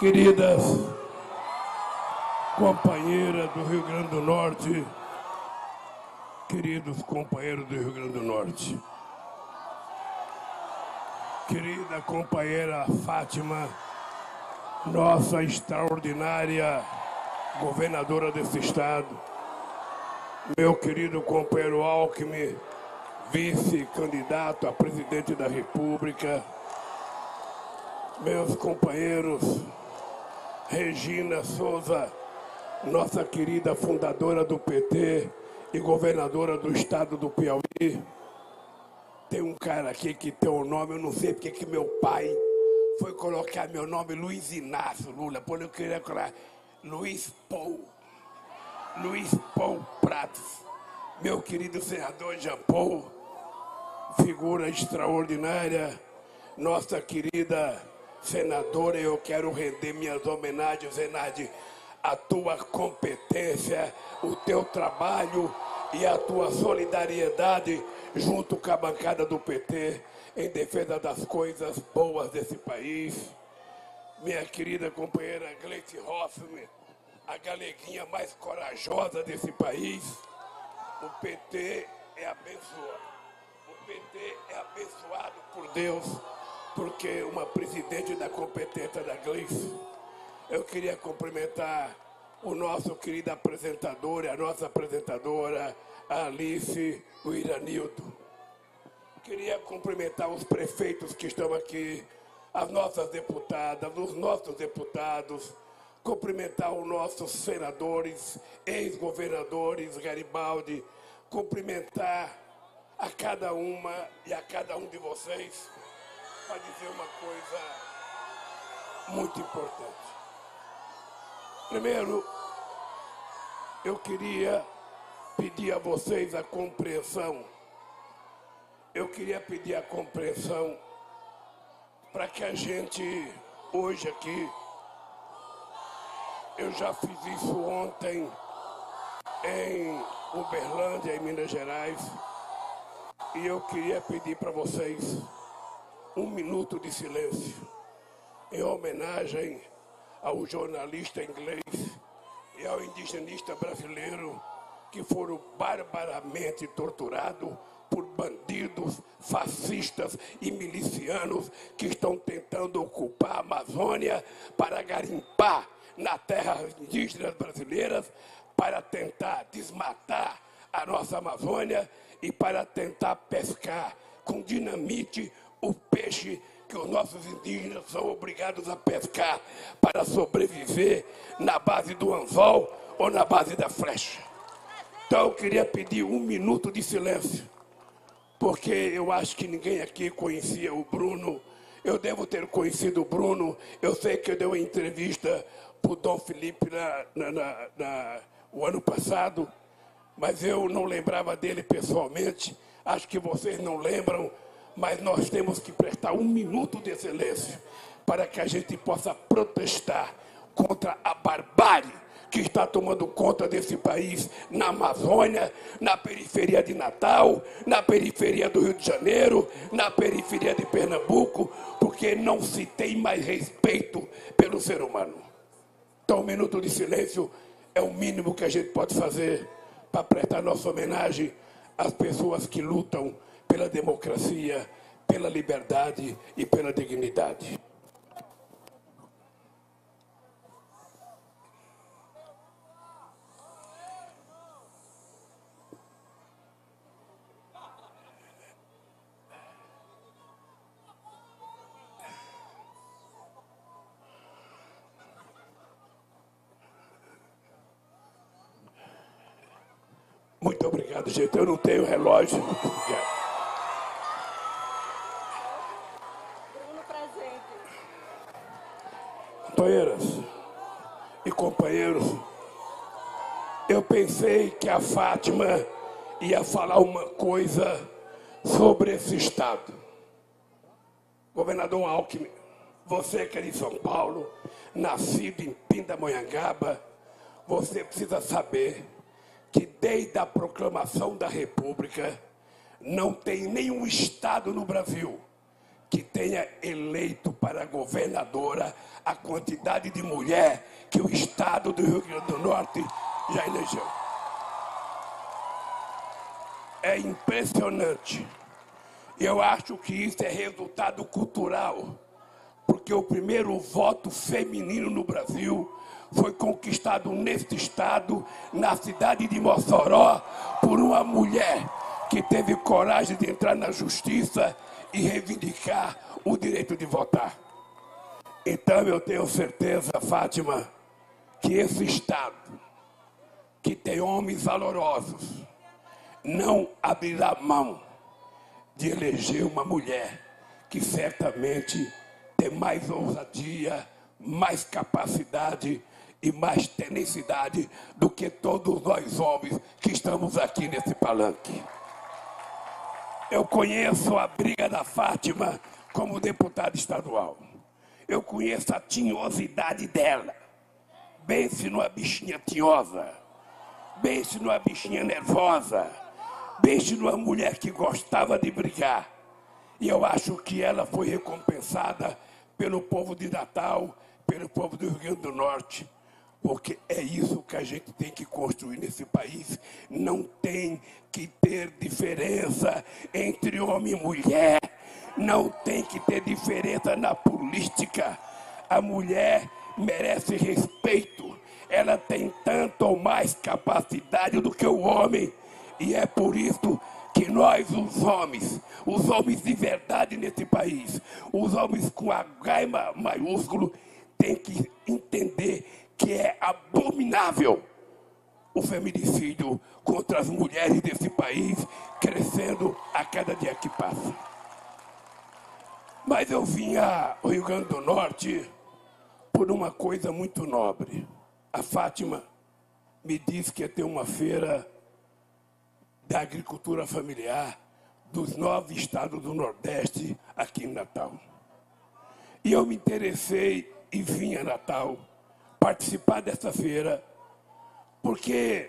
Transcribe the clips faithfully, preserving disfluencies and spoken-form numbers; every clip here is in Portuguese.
Queridas companheiras do Rio Grande do Norte, queridos companheiros do Rio Grande do Norte, querida companheira Fátima, nossa extraordinária governadora desse estado, meu querido companheiro Alckmin, vice-candidato a presidente da República, meus companheiros Regina Souza, nossa querida fundadora do P T e governadora do estado do Piauí. Tem um cara aqui que tem um nome, eu não sei porque que meu pai foi colocar meu nome Luiz Inácio Lula, por eu queria colocar Luiz Paul, Luiz Paul Prates, meu querido senador Jean Paul, figura extraordinária, nossa querida senadora, eu quero render minhas homenagens, Zenardi, a tua competência, o teu trabalho e a tua solidariedade junto com a bancada do P T em defesa das coisas boas desse país. Minha querida companheira Gleice Hoffmann, a galeguinha mais corajosa desse país. O P T é abençoado. O P T é abençoado por Deus, porque uma presidente da competência da Gleice. Eu queria cumprimentar o nosso querido apresentador, a nossa apresentadora, a Alice, o Iranildo. Queria cumprimentar os prefeitos que estão aqui, as nossas deputadas, os nossos deputados, cumprimentar os nossos senadores, ex-governadores, Garibaldi, cumprimentar a cada uma e a cada um de vocês para dizer uma coisa muito importante. Primeiro, eu queria pedir a vocês a compreensão. Eu queria pedir a compreensão para que a gente, hoje aqui, eu já fiz isso ontem em Uberlândia, em Minas Gerais, e eu queria pedir para vocês um minuto de silêncio em homenagem ao jornalista inglês e ao indigenista brasileiro que foram barbaramente torturados por bandidos, fascistas e milicianos que estão tentando ocupar a Amazônia para garimpar na terra indígenas brasileiras, para tentar desmatar a nossa Amazônia e para tentar pescar com dinamite o peixe que os nossos indígenas são obrigados a pescar para sobreviver na base do anzol ou na base da flecha. Então eu queria pedir um minuto de silêncio, porque eu acho que ninguém aqui conhecia o Bruno. Eu devo ter conhecido o Bruno, eu sei que eu dei uma entrevista para o Dom Felipe na, na, na, na, o ano passado, mas eu não lembrava dele pessoalmente, acho que vocês não lembram, mas nós temos que prestar um minuto de silêncio para que a gente possa protestar contra a barbárie que está tomando conta desse país na Amazônia, na periferia de Natal, na periferia do Rio de Janeiro, na periferia de Pernambuco, porque não se tem mais respeito pelo ser humano. Então, um minuto de silêncio é o mínimo que a gente pode fazer para prestar nossa homenagem às pessoas que lutam pela democracia, pela liberdade e pela dignidade. Muito obrigado, gente. Eu não tenho relógio. Companheiras e companheiros, eu pensei que a Fátima ia falar uma coisa sobre esse estado. Governador Alckmin, você que é de São Paulo, nascido em Pindamonhangaba, você precisa saber que desde a proclamação da República não tem nenhum estado no Brasil que tenha eleito para governadora a quantidade de mulher que o Estado do Rio Grande do Norte já elegeu. É impressionante. Eu acho que isso é resultado cultural, porque o primeiro voto feminino no Brasil foi conquistado neste estado, na cidade de Mossoró, por uma mulher que teve coragem de entrar na justiça e reivindicar o direito de votar. Então eu tenho certeza, Fátima, que esse estado, que tem homens valorosos, não abrirá mão de eleger uma mulher que certamente tem mais ousadia, mais capacidade e mais tenacidade do que todos nós homens que estamos aqui nesse palanque. Eu conheço a briga da Fátima como deputada estadual. Eu conheço a tinhosidade dela. Pense numa bichinha tinhosa. Pense numa bichinha nervosa. Pense numa mulher que gostava de brigar. E eu acho que ela foi recompensada pelo povo de Natal, pelo povo do Rio Grande do Norte, porque é isso que a gente tem que construir nesse país. Não tem que ter diferença entre homem e mulher, não tem que ter diferença na política. A mulher merece respeito, ela tem tanto ou mais capacidade do que o homem, e é por isso que nós, os homens, os homens de verdade nesse país, os homens com H maiúsculo, tem que entender que é abominável o feminicídio contra as mulheres desse país, crescendo a cada dia que passa. Mas eu vim ao Rio Grande do Norte por uma coisa muito nobre. A Fátima me disse que ia ter uma feira da agricultura familiar dos nove estados do Nordeste aqui em Natal. E eu me interessei e vim a Natal participar dessa feira, porque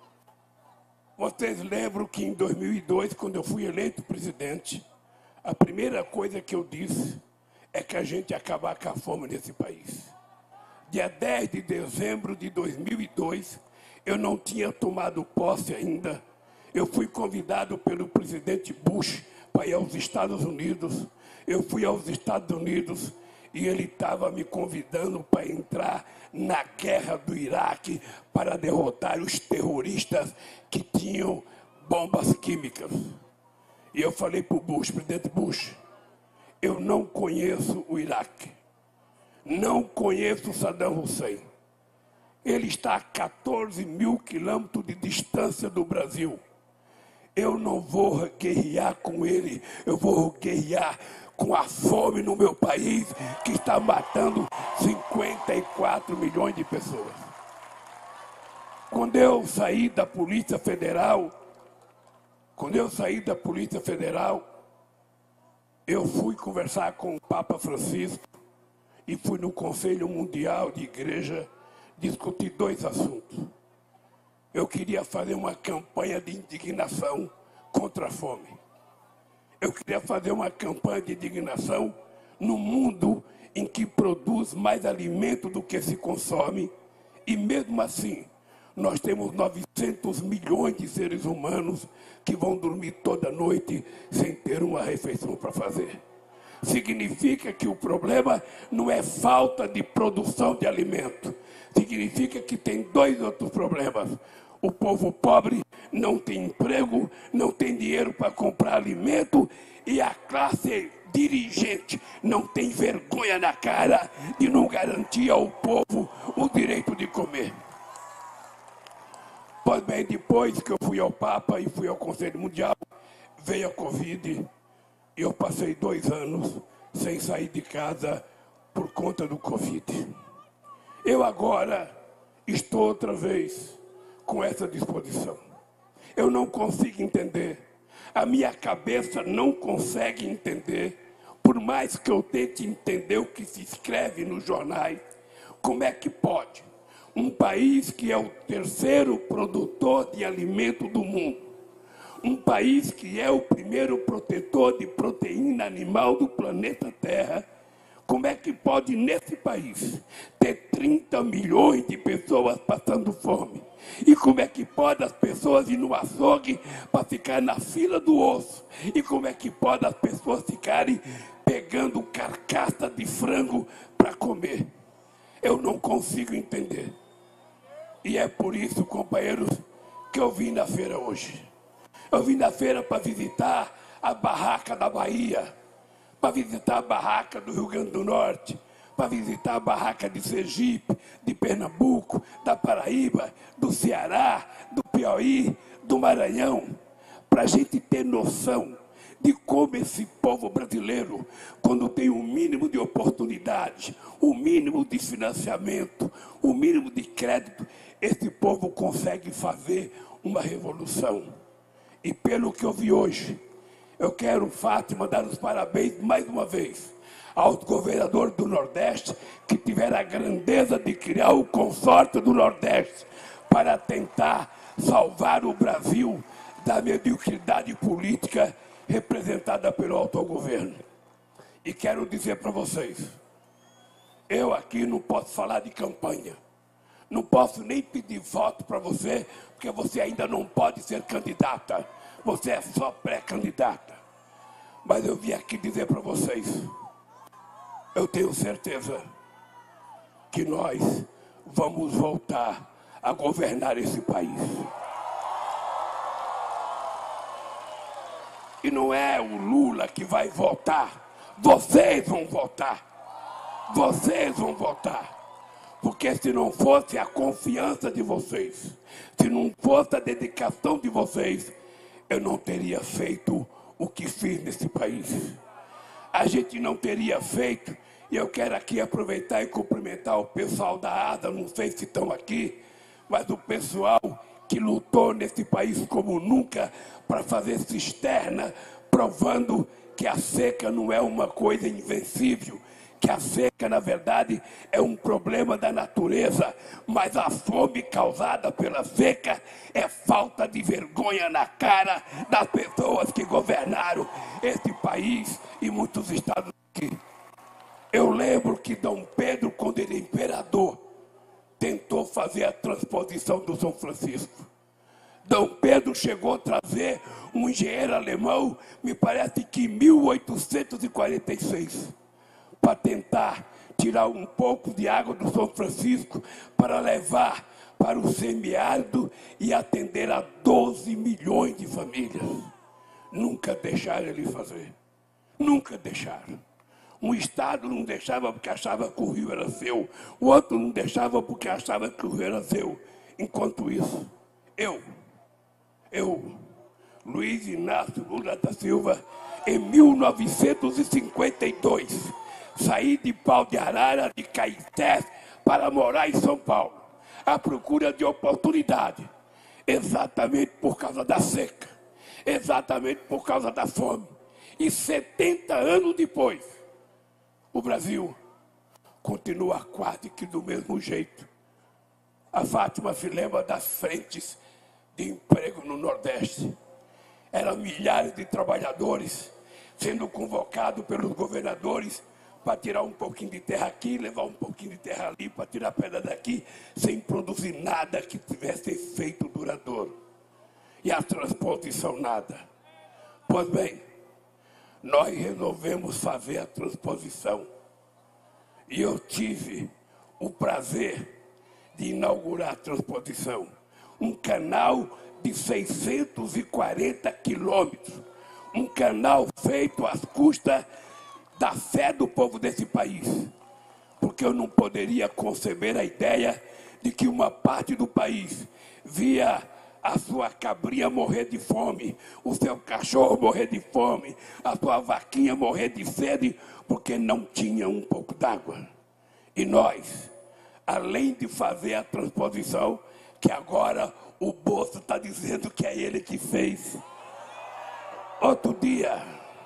vocês lembram que em dois mil e dois, quando eu fui eleito presidente, a primeira coisa que eu disse é que a gente ia acabar com a fome nesse país. Dia dez de dezembro de dois mil e dois, eu não tinha tomado posse ainda. Eu fui convidado pelo presidente Bush para ir aos Estados Unidos. Eu fui aos Estados Unidos e ele estava me convidando para entrar na guerra do Iraque para derrotar os terroristas que tinham bombas químicas. E eu falei para o Bush, presidente Bush, eu não conheço o Iraque, não conheço Saddam Hussein. Ele está a quatorze mil quilômetros de distância do Brasil. Eu não vou guerrear com ele, eu vou guerrear com a fome no meu país, que está matando cinquenta e quatro milhões de pessoas. Quando eu saí da Polícia Federal, quando eu saí da Polícia Federal, eu fui conversar com o Papa Francisco e fui no Conselho Mundial de Igreja discutir dois assuntos. Eu queria fazer uma campanha de indignação contra a fome. Eu queria fazer uma campanha de indignação no mundo em que produz mais alimento do que se consome, e mesmo assim, nós temos novecentos milhões de seres humanos que vão dormir toda noite sem ter uma refeição para fazer. Significa que o problema não é falta de produção de alimento. Significa que tem dois outros problemas. O povo pobre não tem emprego, não tem dinheiro para comprar alimento, e a classe dirigente não tem vergonha na cara de não garantir ao povo o direito de comer. Pois bem, depois que eu fui ao Papa e fui ao Conselho Mundial, veio a Covid e eu passei dois anos sem sair de casa por conta do Covid. Eu agora estou outra vez com essa disposição. Eu não consigo entender, a minha cabeça não consegue entender, por mais que eu tente entender o que se escreve nos jornais, como é que pode um país que é o terceiro produtor de alimento do mundo, Um país que é o primeiro protetor de proteína animal do planeta Terra. Como é que pode, nesse país, ter trinta milhões de pessoas passando fome? E como é que pode as pessoas ir no açougue para ficar na fila do osso? E como é que pode as pessoas ficarem pegando carcaça de frango para comer? Eu não consigo entender. E é por isso, companheiros, que eu vim na feira hoje. Eu vim na feira para visitar a barraca da Bahia, para visitar a barraca do Rio Grande do Norte, para visitar a barraca de Sergipe, de Pernambuco, da Paraíba, do Ceará, do Piauí, do Maranhão, para a gente ter noção de como esse povo brasileiro, quando tem o mínimo de oportunidade, o mínimo de financiamento, o mínimo de crédito, esse povo consegue fazer uma revolução. E pelo que eu vi hoje, eu quero, Fátima, dar os parabéns mais uma vez aos governadores do Nordeste que tiveram a grandeza de criar o consórcio do Nordeste para tentar salvar o Brasil da mediocridade política representada pelo autogoverno. E quero dizer para vocês, eu aqui não posso falar de campanha, não posso nem pedir voto para você, porque você ainda não pode ser candidata, você é só pré-candidata. Mas eu vim aqui dizer para vocês, eu tenho certeza que nós vamos voltar a governar esse país. E não é o Lula que vai votar, vocês vão votar, vocês vão votar. Porque se não fosse a confiança de vocês, se não fosse a dedicação de vocês, eu não teria feito o que fiz nesse país. A gente não teria feito, e eu quero aqui aproveitar e cumprimentar o pessoal da ASA, não sei se estão aqui, mas o pessoal que lutou nesse país como nunca para fazer cisterna, provando que a seca não é uma coisa invencível, que a seca, na verdade, é um problema da natureza, mas a fome causada pela seca é falta de vergonha na cara das pessoas que governaram esse país e muitos estados aqui. Eu lembro que Dom Pedro, quando ele é imperador, tentou fazer a transposição do São Francisco. Dom Pedro chegou a trazer um engenheiro alemão, me parece que em mil oitocentos e quarenta e seis, para tentar tirar um pouco de água do São Francisco para levar para o semiárido e atender a doze milhões de famílias. Nunca deixaram ele fazer. Nunca deixaram. Um estado não deixava porque achava que o rio era seu. O outro não deixava porque achava que o rio era seu. Enquanto isso, eu, eu, Luiz Inácio Lula da Silva, em mil novecentos e cinquenta e dois, saí de Pau de Arara, de Caetés, para morar em São Paulo, à procura de oportunidade, exatamente por causa da seca, exatamente por causa da fome. E setenta anos depois, o Brasil continua quase que do mesmo jeito. A Fátima se lembra das frentes de emprego no Nordeste. Eram milhares de trabalhadores sendo convocados pelos governadores para tirar um pouquinho de terra aqui, levar um pouquinho de terra ali, para tirar pedra daqui, sem produzir nada que tivesse efeito duradouro. E a transposição, nada. Pois bem, nós resolvemos fazer a transposição. E eu tive o prazer de inaugurar a transposição. Um canal de seiscentos e quarenta quilômetros. Um canal feito às custas da fé do povo desse país. Porque eu não poderia conceber a ideia de que uma parte do país via a sua cabrinha morrer de fome, o seu cachorro morrer de fome, a sua vaquinha morrer de sede, porque não tinha um pouco d'água. E nós, além de fazer a transposição, que agora o Bolso está dizendo que é ele que fez. Outro dia,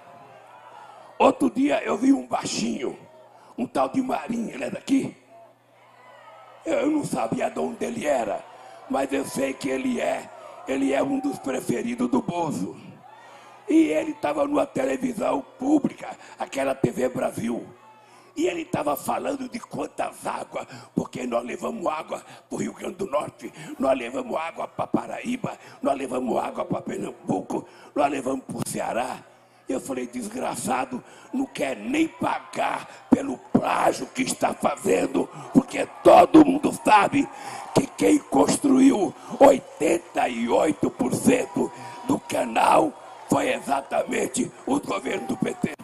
outro dia eu vi um baixinho, um tal de Marinho, ele é daqui? Eu não sabia de onde ele era, mas eu sei que ele é ele é um dos preferidos do Bozo. E ele estava numa televisão pública, aquela T V Brasil. E ele estava falando de quantas águas, porque nós levamos água para o Rio Grande do Norte, nós levamos água para Paraíba, nós levamos água para Pernambuco, nós levamos para o Ceará. Eu falei, desgraçado, não quer nem pagar pelo plágio que está fazendo, porque todo mundo sabe que quem construiu oitenta e oito por cento do canal foi exatamente o governo do P T.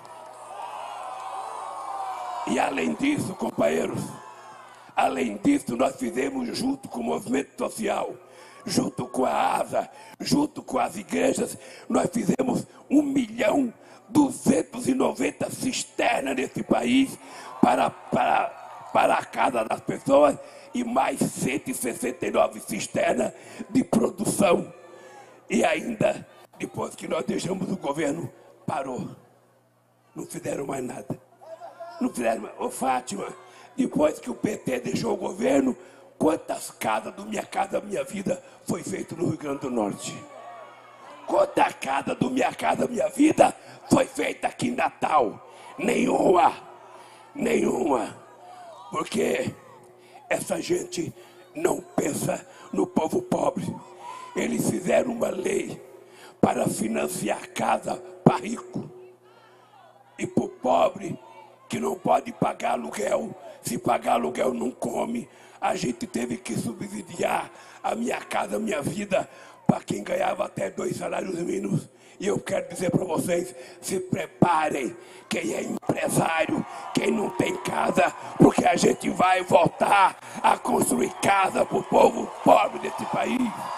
E além disso, companheiros, além disso, nós fizemos junto com o movimento social, junto com a ASA, junto com as igrejas, nós fizemos um milhão duzentos e noventa cisternas nesse país para, para, para a casa das pessoas e mais cento e sessenta e nove cisternas de produção. E ainda, depois que nós deixamos o governo, parou. Não fizeram mais nada. Não fizeram mais. Ô Fátima, depois que o P T deixou o governo, quantas casas do Minha Casa Minha Vida foi feito no Rio Grande do Norte? Quanta casa do Minha Casa Minha Vida foi feita aqui em Natal? Nenhuma. Nenhuma. Porque essa gente não pensa no povo pobre. Eles fizeram uma lei para financiar casa para rico. E para o pobre, que não pode pagar aluguel, se pagar aluguel não come, a gente teve que subsidiar a Minha Casa Minha Vida para quem ganhava até dois salários mínimos. E eu quero dizer para vocês, se preparem, quem é empresário, quem não tem casa, porque a gente vai voltar a construir casa para o povo pobre desse país.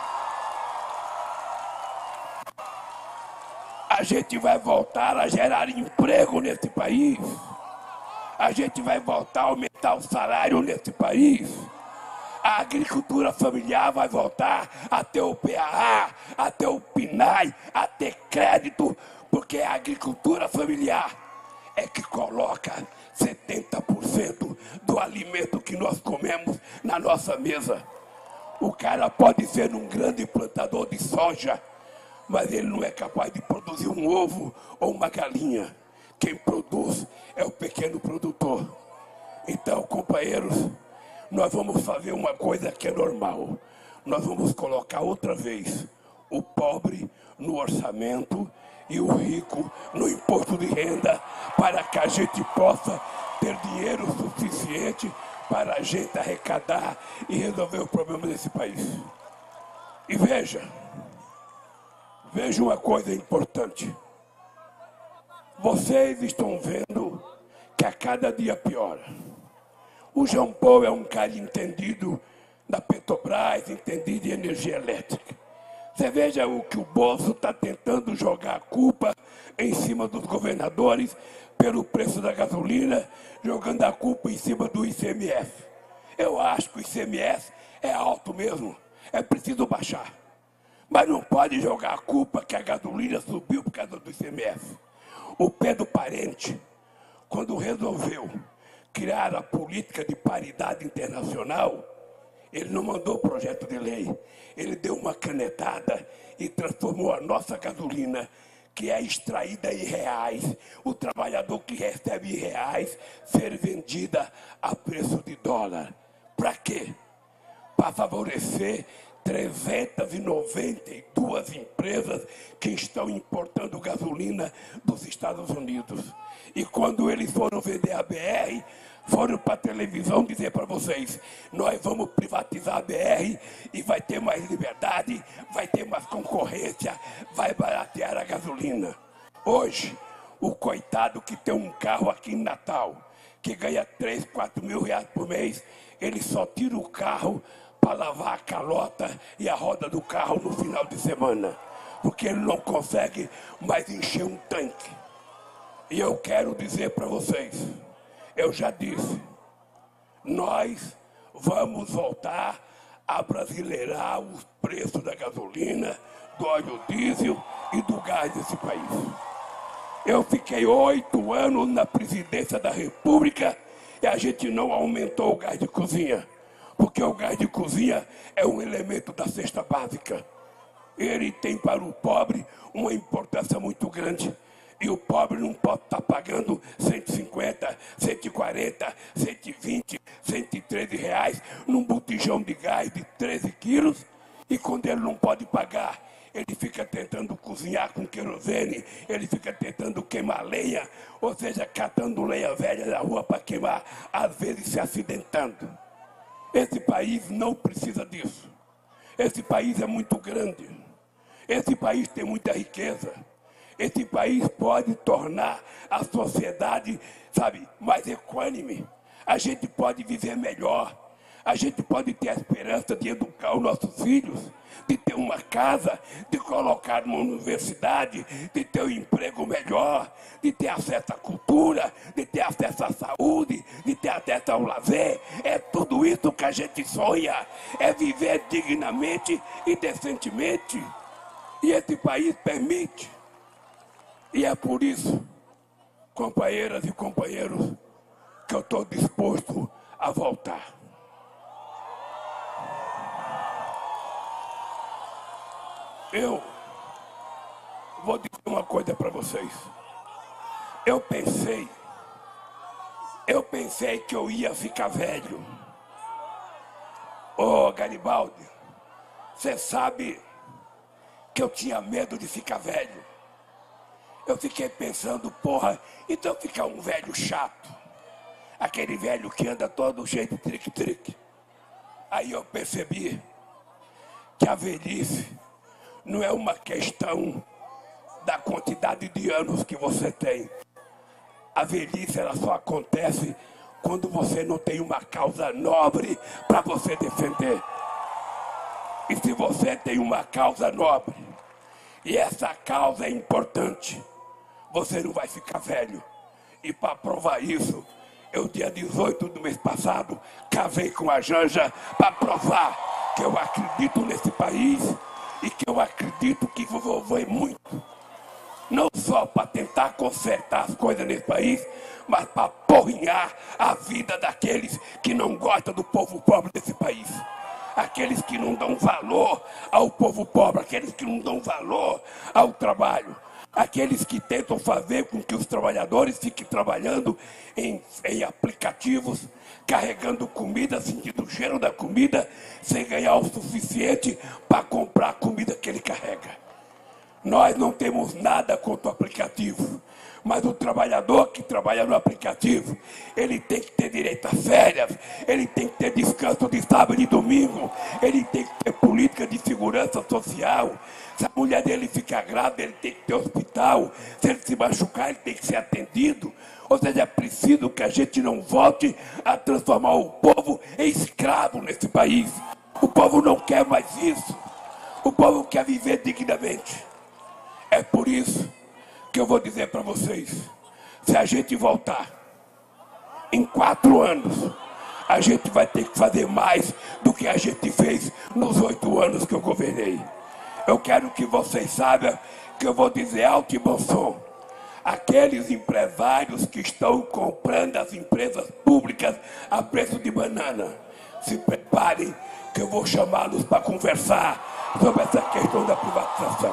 A gente vai voltar a gerar emprego nesse país. A gente vai voltar a aumentar o salário nesse país. A agricultura familiar vai voltar a ter o P A A, a ter o PNAE, a ter crédito, porque a agricultura familiar é que coloca setenta por cento do alimento que nós comemos na nossa mesa. O cara pode ser um grande plantador de soja, mas ele não é capaz de produzir um ovo ou uma galinha. Quem produz é o pequeno produtor. Então, companheiros, nós vamos fazer uma coisa que é normal. Nós vamos colocar outra vez o pobre no orçamento e o rico no imposto de renda, para que a gente possa ter dinheiro suficiente para a gente arrecadar e resolver o problema desse país. E veja, veja uma coisa importante. Vocês estão vendo que a cada dia piora. O João Paulo é um cara entendido da Petrobras, entendido em energia elétrica. Você veja o que o Bozo está tentando jogar a culpa em cima dos governadores pelo preço da gasolina, jogando a culpa em cima do I C M S. Eu acho que o I C M S é alto mesmo, é preciso baixar. Mas não pode jogar a culpa que a gasolina subiu por causa do I C M S. O Pedro Parente, quando resolveu criar a política de paridade internacional, ele não mandou projeto de lei, ele deu uma canetada e transformou a nossa gasolina, que é extraída em reais, o trabalhador que recebe em reais, ser vendida a preço de dólar. Para quê? Para favorecer trezentas e noventa e duas empresas que estão importando gasolina dos Estados Unidos. E quando eles foram vender a B R, foram para a televisão dizer para vocês, nós vamos privatizar a B R e vai ter mais liberdade, vai ter mais concorrência, vai baratear a gasolina. Hoje, o coitado que tem um carro aqui em Natal, que ganha três, quatro mil reais por mês, ele só tira o carro para lavar a calota e a roda do carro no final de semana, porque ele não consegue mais encher um tanque. E eu quero dizer para vocês, eu já disse, nós vamos voltar a brasileirar os preços da gasolina, do óleo diesel e do gás desse país. Eu fiquei oito anos na presidência da República e a gente não aumentou o gás de cozinha, porque o gás de cozinha é um elemento da cesta básica. ele tem para o pobre uma importância muito grande. E o pobre não pode estar pagando cento e cinquenta, cento e quarenta, cento e vinte, cento e treze reais num botijão de gás de treze quilos. E quando ele não pode pagar, ele fica tentando cozinhar com querosene, ele fica tentando queimar lenha, ou seja, catando lenha velha na rua para queimar, às vezes se acidentando. Esse país não precisa disso. Esse país é muito grande. Esse país tem muita riqueza. Esse país pode tornar a sociedade, sabe, mais equânime. A gente pode viver melhor. A gente pode ter a esperança de educar os nossos filhos, de ter uma casa, de colocar numa universidade, de ter um emprego melhor, de ter acesso à cultura, de ter acesso à saúde, de ter acesso ao lazer. É tudo isso que a gente sonha. É viver dignamente e decentemente. E esse país permite. E é por isso, companheiras e companheiros, que eu estou disposto a voltar. Eu vou dizer uma coisa para vocês. Eu pensei, eu pensei que eu ia ficar velho. Ô Garibaldi, você sabe que eu tinha medo de ficar velho. Eu fiquei pensando, porra, então ficar um velho chato. Aquele velho que anda todo cheio de trique-trique. Aí eu percebi que a velhice não é uma questão da quantidade de anos que você tem. A velhice, ela só acontece quando você não tem uma causa nobre para você defender. E se você tem uma causa nobre, e essa causa é importante, você não vai ficar velho. E para provar isso, eu, dia dezoito do mês passado, casei com a Janja para provar que eu acredito nesse país e que eu acredito que vou evoluir muito. Não só para tentar consertar as coisas nesse país, mas para porrinhar a vida daqueles que não gostam do povo pobre desse país. Aqueles que não dão valor ao povo pobre, aqueles que não dão valor ao trabalho. Aqueles que tentam fazer com que os trabalhadores fiquem trabalhando em, em aplicativos, carregando comida, sentindo o cheiro da comida, sem ganhar o suficiente para comprar a comida que ele carrega. Nós não temos nada contra o aplicativo, mas o trabalhador que trabalha no aplicativo, ele tem que ter direito a férias, ele tem que ter descanso de sábado e domingo, ele tem que ter política de segurança social. Se a mulher dele ficar grávida, ele tem que ter hospital. Se ele se machucar, ele tem que ser atendido. Ou seja, é preciso que a gente não volte a transformar o povo em escravo nesse país. O povo não quer mais isso. O povo quer viver dignamente. É por isso que eu vou dizer para vocês, se a gente voltar em quatro anos, a gente vai ter que fazer mais do que a gente fez nos oito anos que eu governei. Eu quero que vocês saibam que eu vou dizer alto e bom som. Aqueles empresários que estão comprando as empresas públicas a preço de banana, se preparem que eu vou chamá-los para conversar sobre essa questão da privatização.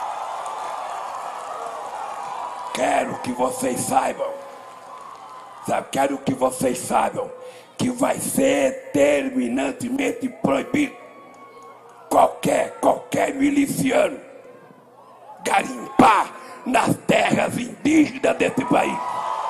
Quero que vocês saibam, sabe, quero que vocês saibam que vai ser terminantemente proibido qualquer, qualquer miliciano garimpar nas terras indígenas desse país.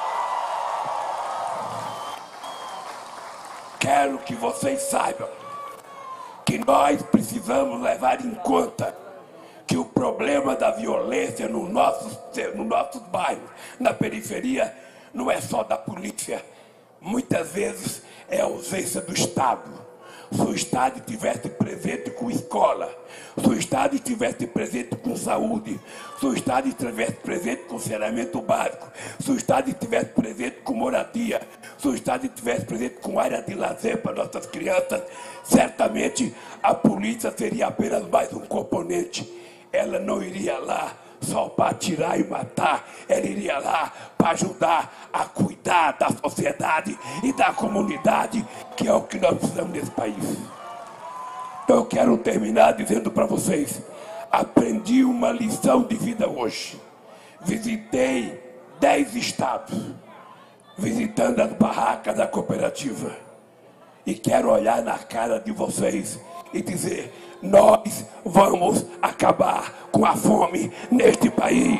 Quero que vocês saibam que nós precisamos levar em conta que o problema da violência nos nossos, no nossos bairros, na periferia, não é só da polícia. Muitas vezes é a ausência do Estado. Se o Estado estivesse presente com escola, se o Estado estivesse presente com saúde, se o Estado estivesse presente com saneamento básico, se o Estado estivesse presente com moradia, se o Estado estivesse presente com área de lazer para nossas crianças, certamente a polícia seria apenas mais um componente. Ela não iria lá só para atirar e matar, ela iria lá para ajudar a cuidar da sociedade e da comunidade, que é o que nós precisamos nesse país. Então eu quero terminar dizendo para vocês, aprendi uma lição de vida hoje. Visitei dez estados, visitando as barracas da cooperativa. E quero olhar na cara de vocês e dizer: nós vamos acabar com a fome neste país.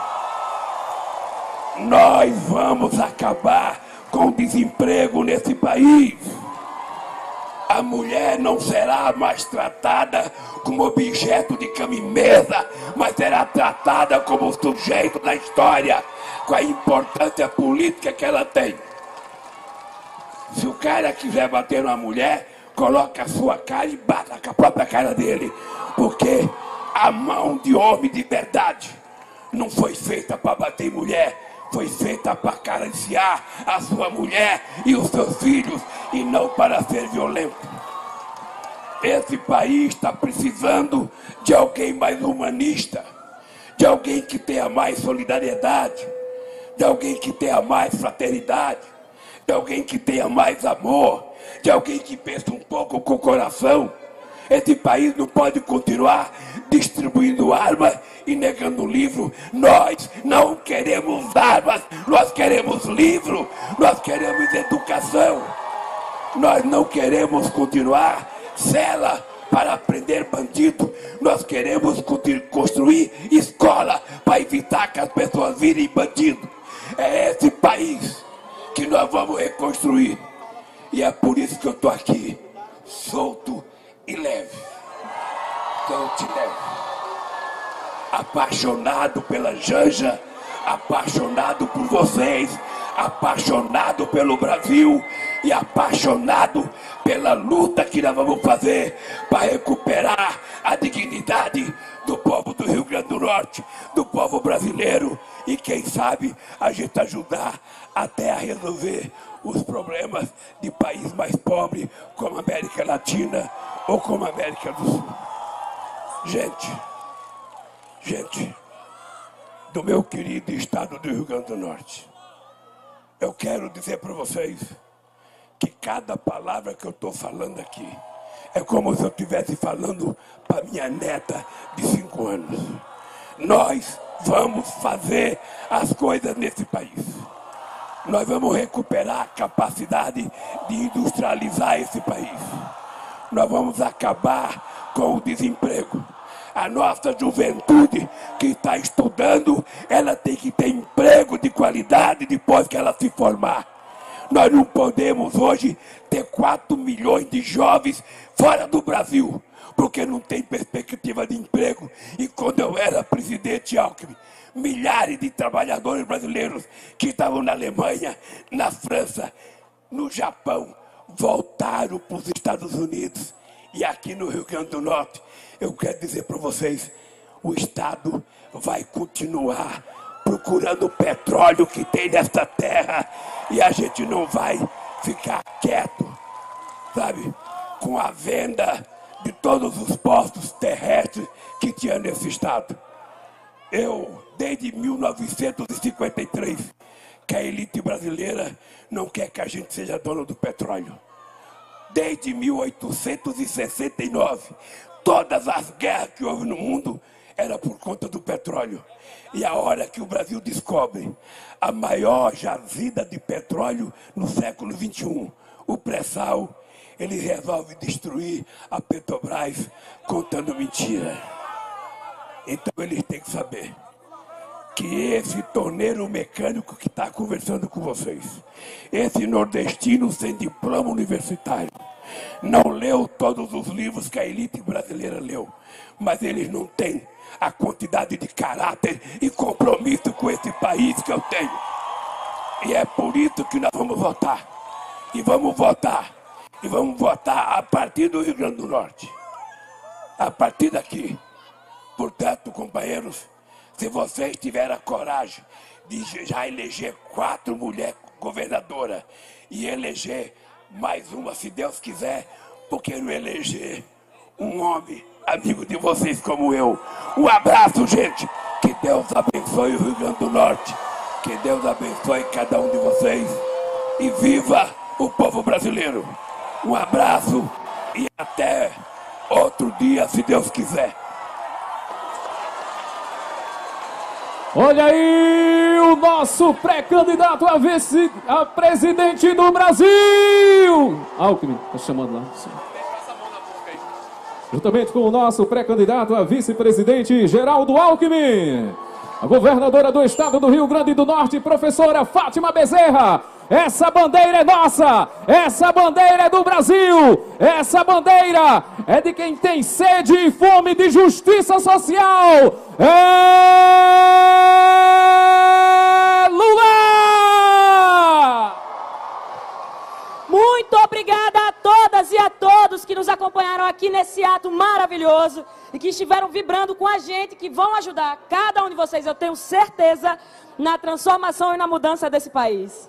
Nós vamos acabar com o desemprego nesse país. A mulher não será mais tratada como objeto de cama e mesa, mas será tratada como sujeito da história, com a importância política que ela tem. Se o cara quiser bater numa mulher, coloca a sua cara e bata com a própria cara dele, porque a mão de homem de verdade não foi feita para bater em mulher, foi feita para acariciar a sua mulher e os seus filhos, e não para ser violento. Esse país está precisando de alguém mais humanista, de alguém que tenha mais solidariedade, de alguém que tenha mais fraternidade, de alguém que tenha mais amor, de alguém que pense um pouco com o coração. Esse país não pode continuar distribuindo armas e negando livro. Nós não queremos armas, nós queremos livro, nós queremos educação. Nós não queremos continuar cela para prender bandido. Nós queremos construir escola para evitar que as pessoas virem bandido. É esse país que nós vamos reconstruir. E é por isso que eu estou aqui, solto e leve. Solto e leve. Apaixonado pela Janja, apaixonado por vocês, apaixonado pelo Brasil e apaixonado pela luta que nós vamos fazer para recuperar a dignidade do povo do Rio Grande do Norte, do povo brasileiro, e quem sabe a gente ajudar até a resolver os problemas de país mais pobre como a América Latina ou como a América do Sul. Gente, gente, do meu querido estado do Rio Grande do Norte, eu quero dizer para vocês que cada palavra que eu estou falando aqui é como se eu estivesse falando para minha neta de cinco anos. Nós vamos fazer as coisas nesse país. Nós vamos recuperar a capacidade de industrializar esse país. Nós vamos acabar com o desemprego. A nossa juventude que está estudando, ela tem que ter emprego de qualidade depois que ela se formar. Nós não podemos hoje ter quatro milhões de jovens fora do Brasil, porque não tem perspectiva de emprego. E quando eu era presidente Alckmin, milhares de trabalhadores brasileiros que estavam na Alemanha, na França, no Japão, voltaram para os Estados Unidos. E aqui no Rio Grande do Norte, eu quero dizer para vocês, o Estado vai continuar procurando o petróleo que tem nesta terra, e a gente não vai ficar quieto, sabe, com a venda de todos os postos terrestres que tinha nesse estado. Eu, desde mil novecentos e cinquenta e três, que a elite brasileira não quer que a gente seja dono do petróleo. Desde mil oitocentos e sessenta e nove, todas as guerras que houve no mundo era por conta do petróleo. E a hora que o Brasil descobre a maior jazida de petróleo no século vinte e um, o pré-sal, ele resolve destruir a Petrobras contando mentira. Então eles têm que saber que esse torneiro mecânico que está conversando com vocês, esse nordestino sem diploma universitário, não leu todos os livros que a elite brasileira leu, mas eles não têm a quantidade de caráter e compromisso com esse país que eu tenho. E é por isso que nós vamos votar. E vamos votar. E vamos votar a partir do Rio Grande do Norte. A partir daqui. Portanto, companheiros, se vocês tiverem a coragem de já eleger quatro mulheres governadoras e eleger mais uma, se Deus quiser, por que não eleger um homem amigo de vocês como eu? Um abraço, gente. Que Deus abençoe o Rio Grande do Norte. Que Deus abençoe cada um de vocês. E viva o povo brasileiro. Um abraço e até outro dia, se Deus quiser. Olha aí o nosso pré-candidato a vice, a presidente do Brasil. Alckmin, tá chamando lá. Juntamente com o nosso pré-candidato a vice-presidente, Geraldo Alckmin. A governadora do estado do Rio Grande do Norte, professora Fátima Bezerra. Essa bandeira é nossa, essa bandeira é do Brasil, essa bandeira é de quem tem sede e fome de justiça social. É Lula! Muito obrigada a todas e a todos que nos acompanharam aqui nesse ato maravilhoso e que estiveram vibrando com a gente, que vão ajudar cada um de vocês, eu tenho certeza, na transformação e na mudança desse país.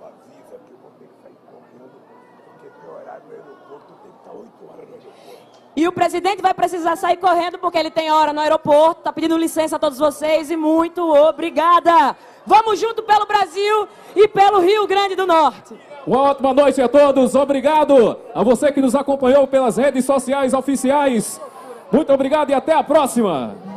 E o presidente vai precisar sair correndo porque ele tem hora no aeroporto, está pedindo licença a todos vocês e muito obrigada. Vamos junto pelo Brasil e pelo Rio Grande do Norte. Uma ótima noite a todos, obrigado a você que nos acompanhou pelas redes sociais oficiais. Muito obrigado e até a próxima.